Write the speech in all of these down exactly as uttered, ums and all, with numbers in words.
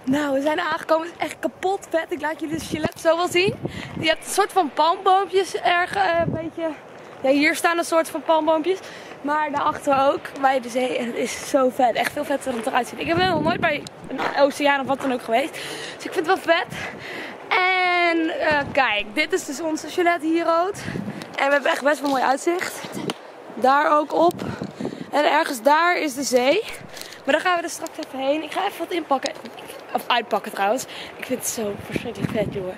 Nou, we zijn aangekomen. Het is echt kapot vet. Ik laat jullie de chalet zo wel zien. Je hebt een soort van palmboompjes erg uh, een beetje. Ja, hier staan een soort van palmboompjes. Maar daarachter ook, bij de zee. Het is zo vet. Echt veel vetter dan het eruit ziet. Ik ben nog nooit bij een oceaan of wat dan ook geweest. Dus ik vind het wel vet. En uh, kijk, dit is dus onze chalet hier rood. En we hebben echt best wel mooi uitzicht. Daar ook op. En ergens daar is de zee. Maar dan gaan we er straks even heen. Ik ga even wat inpakken. Of uitpakken trouwens. Ik vind het zo verschrikkelijk vet, jongen.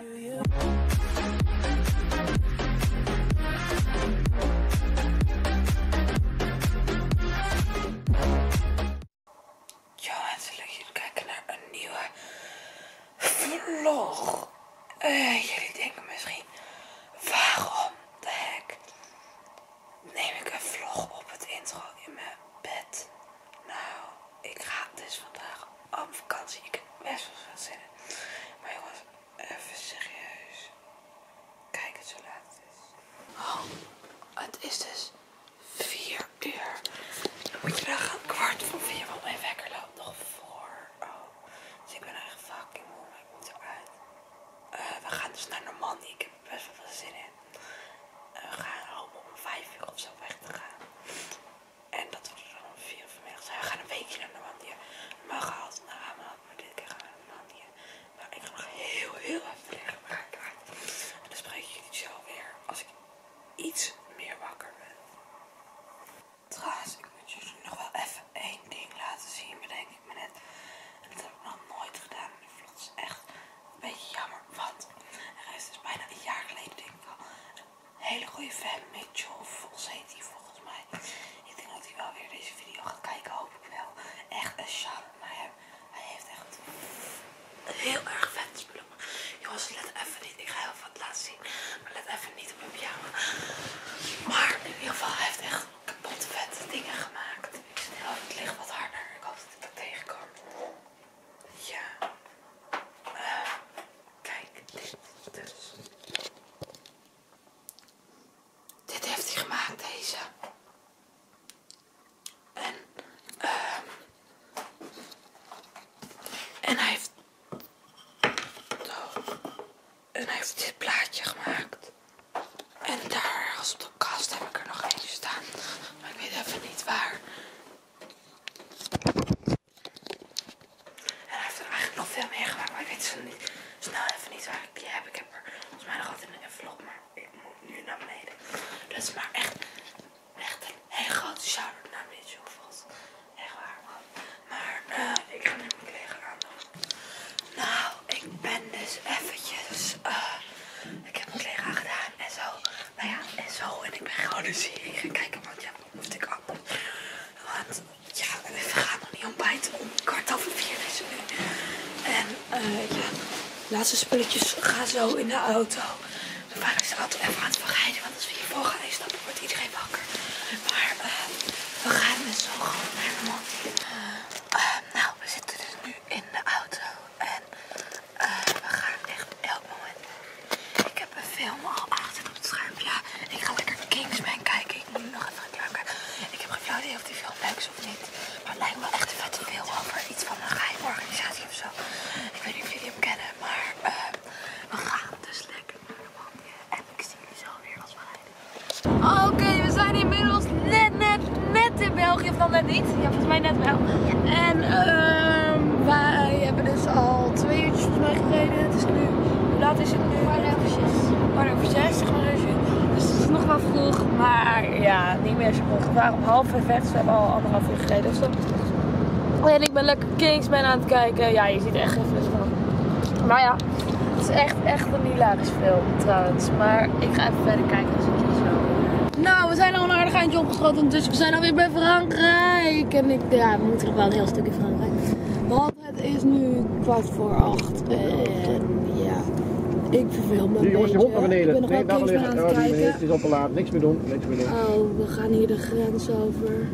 Jongens, leuk jullie kijken naar een nieuwe vlog. Uh, jullie denken misschien, waarom de heck neem ik een vlog op het intro in mijn bed? Nou, ik ga dus vandaag op vakantie. Ik heb best wel veel zin in. Maar jongens, even serieus. Kijk het zo laat het is. Oh, het is dus vier uur. Dan moet je daar gaan kwart voor vier, want mijn wekker loopt nog voor. Oh, dus ik ben echt fucking moe, maar ik moet eruit. Uh, we gaan dus naar Normandië. Ik heb er best wel veel zin in. Uh, we gaan hopen om vijf uur of zo weg te gaan. En dat we er dan om vier uur vanmiddag zijn. We gaan een weekje naar Normandië. Normaal gehaald naar Ameland, maar dit keer gaan we naar Normandië. Maar ik ga nog heel, heel even liggen. Maar ga ik eruit. En dan spreek ik jullie zo weer als ik iets meer wakker ben. Trouwens, ik moet jullie nog wel even één ding laten zien, bedenk ik me net. En dat heb ik nog nooit gedaan in de vlog. Dat is echt een beetje jammer, want er is dus bijna een jaar geleden, denk ik al, een hele goede fan, Mitchell Vos heet hij volgens mij. Ik denk dat hij wel weer deze video gaat kijken, hoop ik wel. Echt een shout-out naar hem. Hij heeft echt heel erg vette spullen. Jongens, let even niet, ik ga heel wat laten zien, maar let even niet op mijn pyjama. Maar in ieder geval, hij heeft echt kapot vette dingen gemaakt. Ik zit heel even, het licht wat harder. Ik hoop dat ik dat tegenkom. Ja. Uh, kijk, dit dus. Dit heeft hij gemaakt, deze. En, um, en hij heeft, oh, en hij heeft dit plaatje gemaakt. En daar ergens op de kast heb ik er nog eentje staan. Maar ik weet even niet waar. En hij heeft er eigenlijk nog veel meer gemaakt. Maar ik weet zo niet, snel even niet waar ik die heb. Ik heb er volgens mij nog altijd in een vlog. Maar ik moet nu naar beneden. Dat is maar echt, echt een hele grote shout-out naar Mitchell Vos. Echt waar, man. Maar uh, ik ga nu mijn kleren aan doen. Nou, ik ben dus eventjes... Uh, ik heb mijn kleren aangedaan en zo. Nou ja, en zo. En ik ben gewoon een serie gaan kijken. Want ja, wat moest ik anders? Want ja, we gaan nog niet ontbijten. Om kwart over vier is het nu. En uh, ja, de laatste spulletjes gaan zo in de auto. Mijn vader is de auto even aan het verrijden. Want als we hiervoor gaan instappen, wordt iedereen wakker. Maar uh, we gaan met zo gewoon naar de man. Uh, nou, we zitten dus nu in de auto. En uh, we gaan echt elk moment. Ik heb een film al aangezet op het scherm. Ja, ik ga lekker Kingsman kijken. Ik moet nu nog even klaar kijken. Ik heb geen flauw idee of die film leuk is of niet. Maar het lijkt me wel echt een vette film over iets van een geheime organisatie of zo. Ik weet niet of jullie hem kennen, maar uh, we gaan dus lekker naar de man. En ik zie jullie zo weer als we rijden. Oké, okay, we zijn inmiddels net, net, net in België. Of dan net niet. Ja, volgens mij net wel. En uh, wij hebben dus al twee uurtjes volgens mij gereden. Het is nu, hoe laat is het nu? Kwart over zes. Kwart over zes, zeg maar even. Dus het is nog wel vroeg, maar ja, niet meer zo vroeg. We waren om half vijf, dus we hebben al anderhalf uur gereden of zo. En ik ben lekker Kingsman aan het kijken. Ja, je ziet echt geen fles van. Maar ja, het is echt, echt een hilarisch film trouwens. Maar ik ga even verder kijken, dus ik zie zo. Nou, we zijn al een aardig eindje opgeschoten, dus we zijn alweer bij Frankrijk. En ik, ja, we moeten nog wel een heel stuk in Frankrijk. Want het is nu kwart voor acht. En ja, ik verveel me een jongens, je hond naar beetje. beneden. Ik ben nog Nee, wel Kingsman aan het kijken. Het is al te laat. Niks meer doen. Niks meer doen. Oh, we gaan hier de grens over.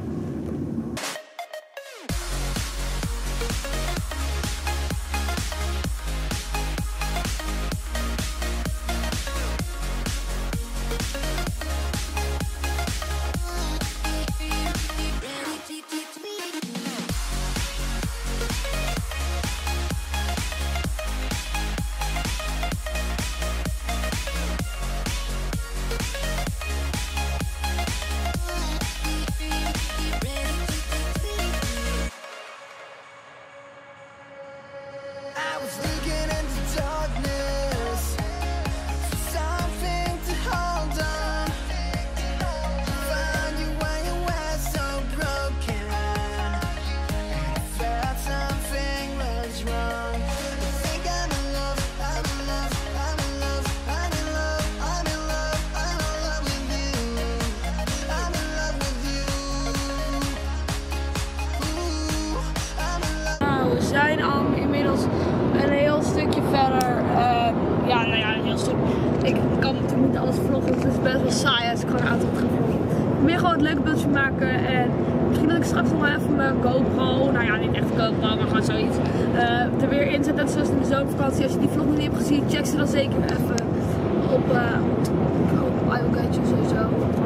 We zijn al inmiddels een heel stukje verder. Uh, ja, nou ja, een heel stuk. Ik kan natuurlijk niet alles vloggen, het is best wel saai als ik gewoon een aantal ga vloggen. Ik wil gewoon een leuk beeldje maken en misschien dat ik straks nog wel even mijn GoPro, nou ja, niet echt een GoPro, maar gewoon zoiets, uh, er weer inzet. Net zoals in de zomervakantie. Als je die vlog nog niet hebt gezien, check ze dan zeker even op, uh, op I Will Get You sowieso.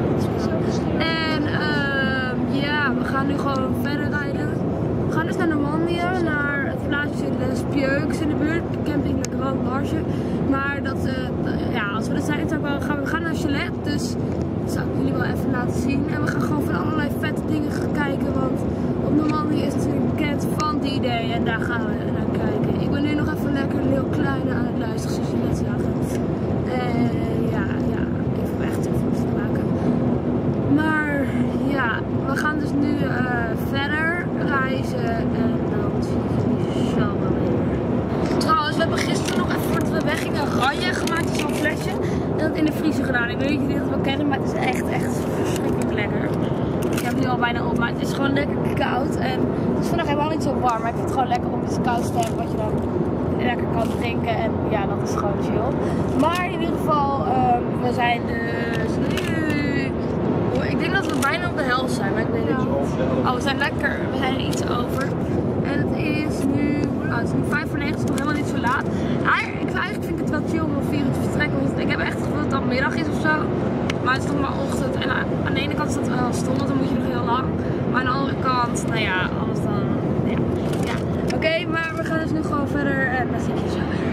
En uh, ja, we gaan nu gewoon verder rijden. We gaan dus naar Normandië, naar het plaatsje Les Pieux in de buurt, camping Le Grand Marche. Maar dat, uh, ja, als we dat zijn, dan gaan we gaan naar Chalet, dus dat zou ik jullie wel even laten zien. En we gaan gewoon van allerlei vette dingen gaan kijken, want op Normandië is natuurlijk bekend van die day en daar gaan we naar kijken. Ik ben nu nog even lekker heel klein aan het luisteren, zoals je net zagen. En ja, ja, ik heb echt een vlog te maken. Maar ja, we gaan dus nu uh, verder reizen en dan zie ik jullie zo wel weer. Trouwens, we hebben gisteren nog even voordat we weggingen een ranje gemaakt in zo'n flesje. En dat in de vriezer gedaan. Ik weet niet of jullie dat wel kennen, maar het is echt, echt verschrikkelijk lekker. Ik heb het nu al bijna op, maar het is gewoon lekker koud. En het is vandaag helemaal niet zo warm, maar ik vind het gewoon lekker om iets kouds te hebben wat je dan lekker kan drinken. En ja, dat is gewoon chill. Maar in ieder geval, um, we zijn dus nu... Ik denk dat we bijna op de helft zijn, maar ik weet het niet. Oh, we zijn lekker, we zijn er iets over. En het is nu, oh, het is nu vijf voor negen, het is nog helemaal niet zo laat. Ik, eigenlijk vind ik het wel chill om om vier uur te vertrekken, want ik heb echt het gevoel dat het dan middag is of zo. Maar het is nog maar ochtend en aan de ene kant is dat wel stom, want dan moet je nog heel lang. Maar aan de andere kant, nou ja, anders dan, ja. ja. Oké, okay, maar we gaan dus nu gewoon verder en dan zie ik je zo weer.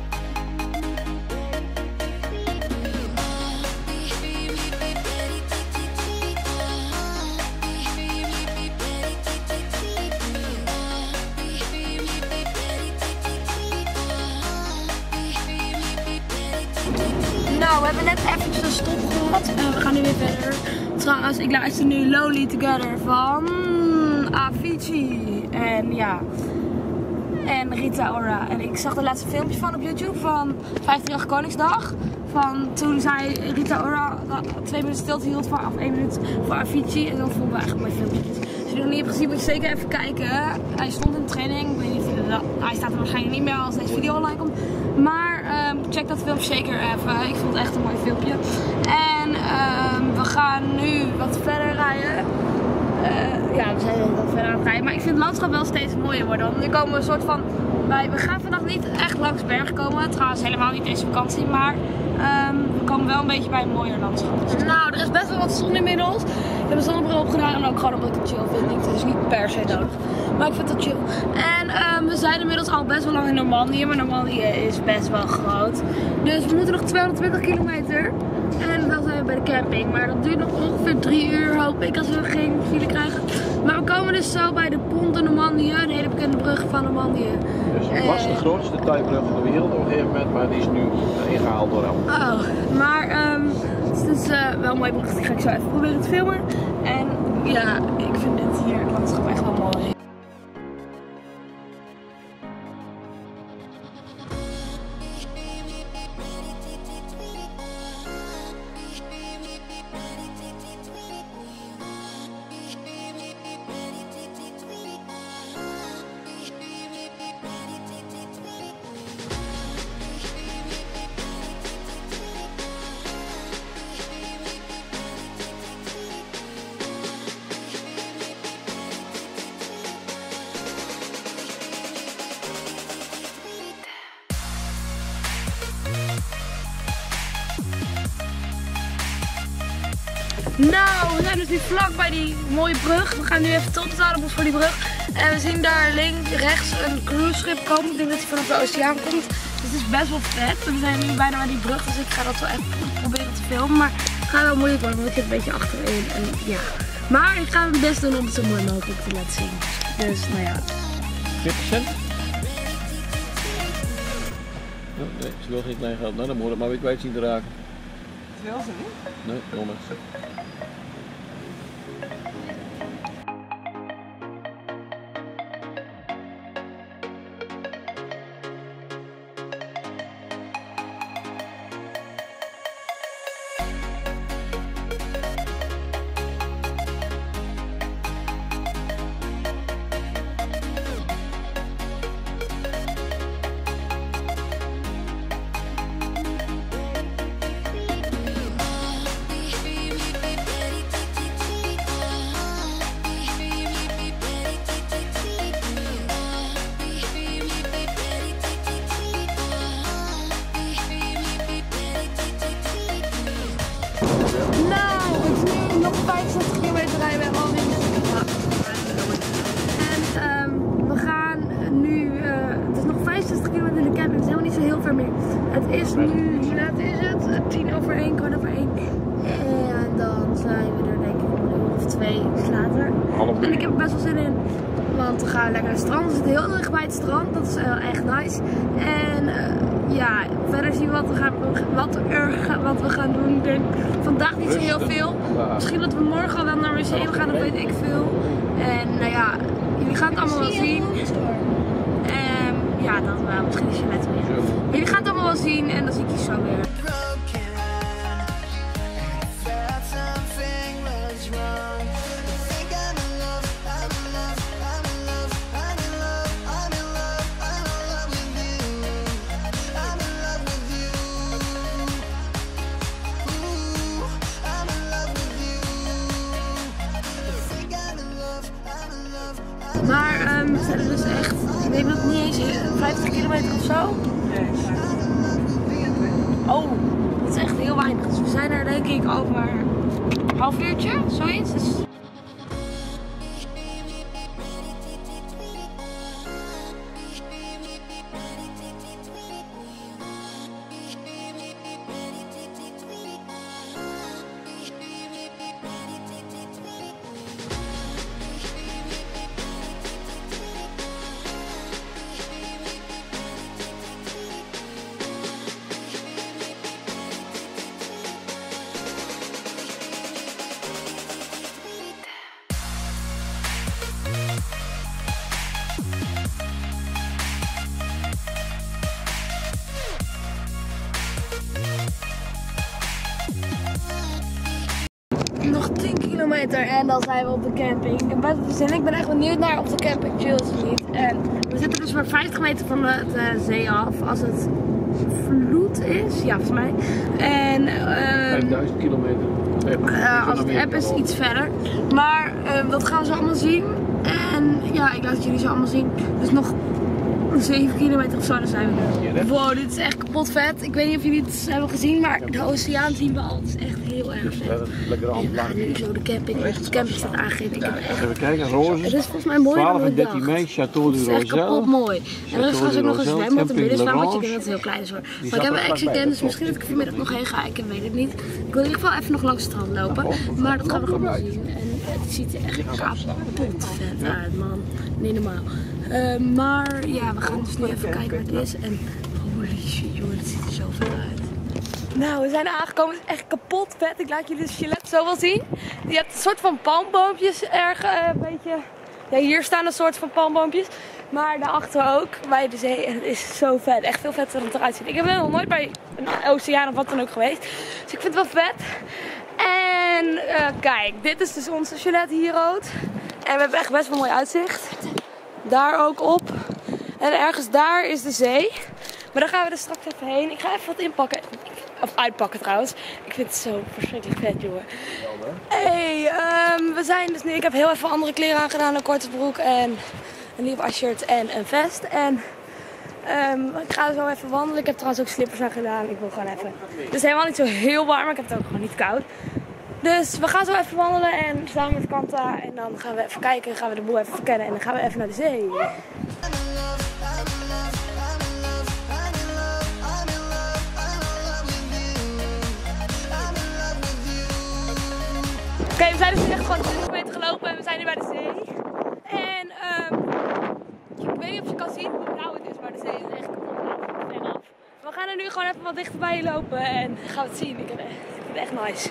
Nou, we hebben net eventjes een stop gehad en we gaan nu weer verder. Trouwens, ik luister nu Lonely Together van Avicii en ja, en Rita Ora. En ik zag de laatste filmpje van op YouTube van vijftienjarige Koningsdag. Van toen zij Rita Ora twee minuten stilte hield voor, of één minuut voor Avicii. En dan vonden we eigenlijk mijn filmpje. Dus als je het nog niet hebt gezien, moet je zeker even kijken. Hij stond in training. Ik weet niet of je dat, hij staat er waarschijnlijk niet meer als deze video online komt. Maar um, check dat filmpje zeker even. Ik vond het echt een mooi filmpje. En um, we gaan nu wat verder rijden. Uh, ja, we zijn wat verder aan het rijden. Maar ik vind het landschap wel steeds mooier worden. Want nu komen we een soort van... Wij, we gaan vandaag niet echt langs bergen komen. Trouwens helemaal niet deze vakantie. Maar um, we komen wel een beetje bij een mooier landschap. Dus nou, er is best wel wat zon inmiddels. Ik heb een zonnebril opgedaan. En ook gewoon omdat ik het chill vind. Het is niet per se nodig. Maar ik vind het chill. En um, we zijn inmiddels al best wel lang in Normandië. Maar Normandië is best wel groot. Dus we moeten nog tweehonderdtwintig kilometer. En dan zijn we bij de camping. Maar dat duurt nog ongeveer drie uur, hoop ik, als we geen file krijgen. Maar we komen dus zo bij de Pont de Normandië, een hele bekende brug van Normandië. Dus het was de grootste tuibrug van de wereld op een gegeven moment, maar die is nu ingehaald door hem. Oh, maar um, het is uh, wel een mooie brug. Die ga ik zo even proberen te filmen. En ja, ik vind dit hier, het landschap echt wel mooi. Nou, we zijn dus nu vlak bij die mooie brug. We gaan nu even tot op voor die brug. En we zien daar links, rechts een cruiseschip komen. Ik denk dat hij vanaf de oceaan komt. Dus het is best wel vet. We zijn nu bijna bij die brug, dus ik ga dat wel even proberen te filmen. Maar het gaat wel moeilijk worden, want ik zit een beetje achterin. En ja. Maar ik ga mijn best doen om het zo mooi mogelijk te laten zien. Dus nou ja. veertig cent? nee, ze wil geen klein geld. Nou, dan moet het maar weer kwijt zien te raken. Dat wil ze niet. Nee, honderd. Nou, het is nu nog vijfenzestig kilometer rijden. We hebben alweer en um, we gaan nu, uh, het is nog vijfenzestig kilometer in de camping, het is helemaal niet zo heel ver meer. Het is nu, hoe laat is het? tien over één, kwart over één. En dan zijn we er denk ik een uur of twee later. En ik heb er best wel zin in, want we gaan lekker naar het strand. We zitten heel dicht bij het strand, dat is uh, echt nice. En uh, ja, verder zien we wat we gaan, wat er, wat we gaan doen. Ik denk vandaag niet zo heel veel. Misschien dat we morgen al wel naar een museum gaan, dat weet ik veel. En nou ja, jullie gaan het allemaal wel zien. Um, ja, dat wel. Misschien is je net weer. Jullie gaan het allemaal wel zien en dan zie ik je zo weer. Maar um, we zijn er dus echt, ik weet nog niet eens, vijftig kilometer of zo. Oh, dat is echt heel weinig. Dus we zijn er denk ik over een half uurtje, zoiets. Dus... Nog tien kilometer en dan zijn we op de camping. Ik heb best wel zin. Ik ben echt benieuwd naar of de camping chill is of niet. En we zitten dus maar vijftig meter van de, de zee af. Als het vloed is, ja volgens mij. En uh, vijfduizend kilometer. Uh, als het app is iets verder. Maar uh, dat gaan we zo allemaal zien. En ja, ik laat het jullie zo allemaal zien. Dus nog zeven kilometer of zo, dan zijn we er. Wow, dit is echt kapot vet. Ik weet niet of jullie het hebben gezien, maar de oceaan zien we al. Het is echt heel erg vet. Lekker aan we gaan nu zo de camping, de camping staat aangegeven. Ik heb echt... Even kijken, roze. Het is volgens mij mooier twaalf dan en ik dacht. dertien mei, Château du Rosel. Het is echt kapot mooi. En er is trouwens ook nog een zwembad, een binnenzwembadje. Ik denk dat het heel klein is hoor. Maar ik heb een action can, dus misschien dat ik er vanmiddag nog heen ga. Ik weet het niet. Ik wil in ieder geval even nog langs het strand lopen. Maar dat gaan we gewoon zien. En het ziet er echt kapot vet uit, man. Niet normaal. Uh, maar ja, we gaan dus nu even kijken waar het is. En holy shit, joh, het ziet er zo vet uit. Nou, we zijn aangekomen. Het is echt kapot vet. Ik laat jullie de chalet zo wel zien. Je hebt een soort van palmboompjes erg, uh, een beetje... Ja, hier staan een soort van palmboompjes. Maar daarachter ook, bij de zee. En het is zo vet. Echt veel vetter dan het eruit ziet. Ik ben nog nooit bij een oceaan of wat dan ook geweest. Dus ik vind het wel vet. En uh, kijk, dit is dus onze chalet hier rood. En we hebben echt best wel mooi uitzicht. Daar ook op. En ergens daar is de zee. Maar daar gaan we er straks even heen. Ik ga even wat inpakken. Of uitpakken trouwens. Ik vind het zo verschrikkelijk vet, jongen. Hey, um, we zijn dus nu... Ik heb heel even andere kleren aangedaan. Een korte broek en een nieuw shirt en een vest. En um, ik ga zo even wandelen. Ik heb trouwens ook slippers aan gedaan. Ik wil gewoon even... Het is helemaal niet zo heel warm, maar ik heb het ook gewoon niet koud. Dus we gaan zo even wandelen en samen met Kanta. En dan gaan we even kijken, gaan we de boel even verkennen. En dan gaan we even naar de zee. Oké, okay, we zijn dus echt gewoon twintig meter gelopen en we zijn nu bij de zee. En um, ik weet niet of je kan zien hoe nauw het is, maar de zee is echt kapot veraf. We gaan gewoon even wat dichterbij lopen en gaan we het zien. Ik vind het echt nice.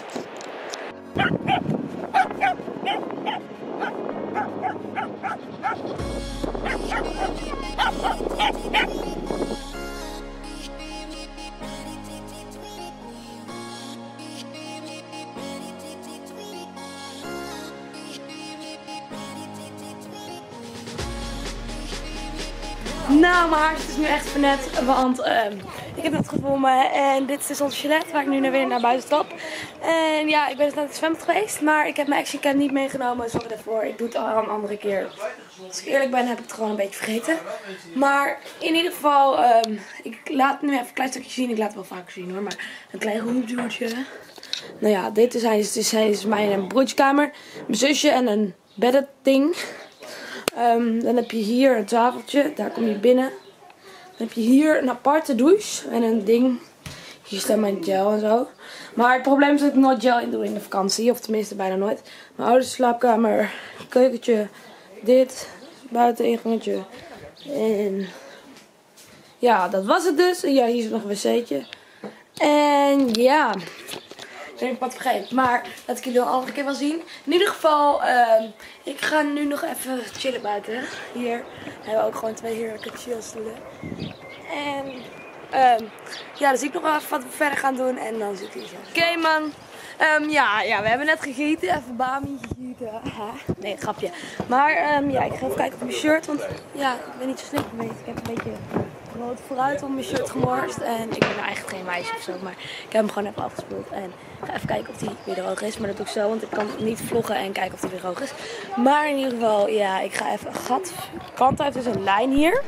Nou, mijn haar is nu echt vernet, want um, ik heb net gevonden en dit is ons chalet waar ik nu naar weer naar buiten stap. En ja, ik ben dus naar het zwembad geweest, maar ik heb mijn action cam niet meegenomen, sorry daarvoor. Ik doe het al een andere keer. Als ik eerlijk ben, heb ik het gewoon een beetje vergeten. Maar in ieder geval, um, ik laat nu even een klein stukje zien. Ik laat het wel vaker zien hoor, maar een klein roomtoertje. Nou ja, dit is, is, is, is mijn broertjekamer, mijn zusje en een bedding. Um, dan heb je hier een tafeltje, daar kom je binnen. Dan heb je hier een aparte douche en een ding. Hier staat mijn gel en zo. Maar het probleem is dat ik nooit gel in doe in de vakantie, of tenminste bijna nooit. Mijn ouders slaapkamer, keukentje, dit, buiteningangetje. En ja, dat was het dus. Ja, hier is nog een wc'tje. En ja, ik heb wat vergeten, maar dat ik jullie een andere keer wel zien. In ieder geval, uh, ik ga nu nog even chillen buiten. Hier hebben we ook gewoon twee heerlijke chillstoelen. En um, ja, dan zie ik nog wel even wat we verder gaan doen en dan zit hij zo. Oké okay, man, um, ja, ja, we hebben net gegeten, even bami gegeten. Nee, grapje. Maar um, ja, ik ga even kijken op mijn shirt, want ja, ik ben niet zo snel geweest. Ik heb een beetje rood vooruit op mijn shirt gemorst. En ik ben nou eigenlijk geen meisje of zo, maar ik heb hem gewoon even afgespoeld. En ik ga even kijken of die weer droog is. Maar dat doe ik zo, want ik kan niet vloggen en kijken of die weer droog is. Maar in ieder geval, ja, ik ga even een gat. Kant heeft dus een lijn hier.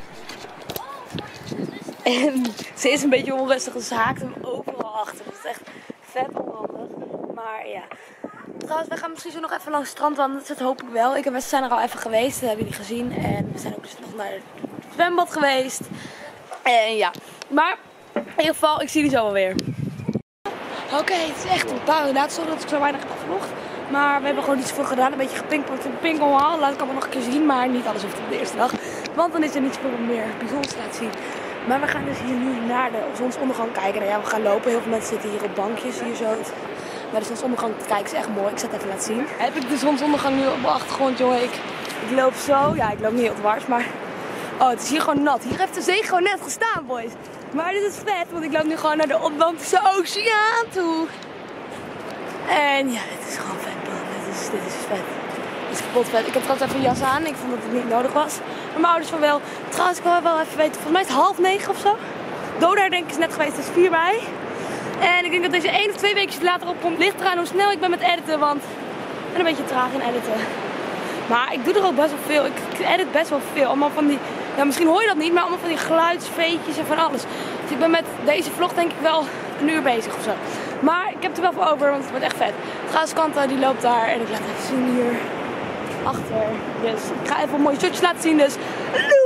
En ze is een beetje onrustig, dus ze haakt hem overal achter. Dat is echt vet onhandig. Maar ja. Trouwens, we gaan misschien zo nog even langs het strand wandelen. Dat hoop ik wel. Ik en we zijn er al even geweest. Dat hebben jullie gezien. En we zijn ook dus nog naar het zwembad geweest. En ja. Maar in ieder geval, ik zie jullie zo wel weer. Oké, okay, het is echt een paar uur later. Sorry dat ik zo weinig heb gevlogd. Maar we hebben gewoon niet zoveel gedaan. Een beetje gepingpongd in de pinkelhal. Laat ik allemaal nog een keer zien. Maar niet alles hoeft op de eerste dag. Want dan is er niet zoveel meer bijzonders te laten zien. Maar we gaan dus hier nu naar de zonsondergang kijken. Nou ja, we gaan lopen. Heel veel mensen zitten hier op bankjes. Hier zo. Maar de zonsondergang te kijken is echt mooi. Ik zal het even laten zien. Heb ik de zonsondergang nu op de achtergrond, jongen. Ik, ik loop zo. Ja, ik loop niet heel dwars, maar... Oh, het is hier gewoon nat. Hier heeft de zee gewoon net gestaan, boys. Maar dit is vet, want ik loop nu gewoon naar de Atlantische Oceaan toe. En ja, dit is gewoon vet, man. Dit is, dit is vet. Dit is kapot vet. Ik heb trouwens even een jas aan. Ik vond dat het niet nodig was. Maar mijn ouders van wel. Trouwens, ik wil wel even weten. Volgens mij is het half negen of zo. Doda denk ik is net geweest. Het is vier mei. En ik denk dat deze één of twee weken later opkomt. Ligt eraan hoe snel ik ben met editen. Want ik ben een beetje traag in editen. Maar ik doe er ook best wel veel. Ik edit best wel veel. Allemaal van die... Ja, misschien hoor je dat niet, maar allemaal van die geluidsveetjes en van alles. Dus ik ben met deze vlog denk ik wel een uur bezig of zo. Maar ik heb er wel voor over, want het wordt echt vet. Trouwens, Kanta die loopt daar en ik laat even zien hier achter. Dus ik ga even mooie shotjes laten zien, dus look!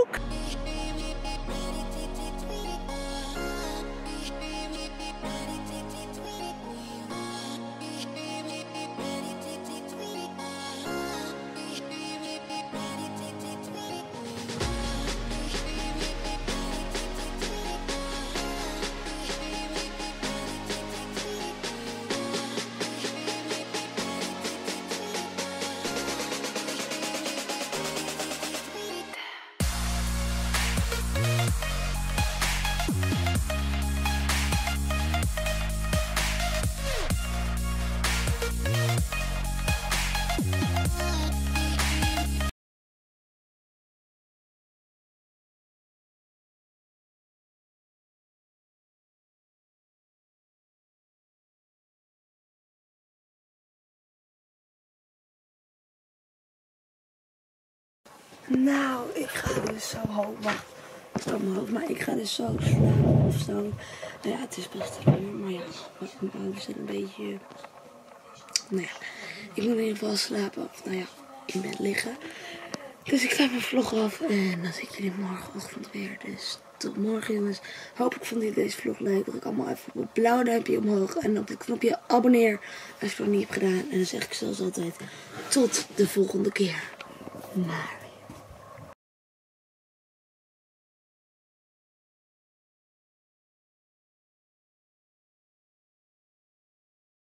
Nou, ik ga dus zo hoog. Wacht, het staat mijn hoofd, maar ik ga dus zo slapen of zo. Nou ja, het is best een uur, maar ja, mijn ouders zijn een beetje. Nou ja, ik moet in ieder geval slapen of nou ja, in bed liggen. Dus ik sluit mijn vlog af en dan zie ik jullie morgenochtend weer. Dus tot morgen, jongens. Hopelijk vonden jullie deze vlog leuk. Druk allemaal even op het blauwe duimpje omhoog en op het knopje abonneer als je het nog niet hebt gedaan. En dan zeg ik zoals altijd tot de volgende keer. Maar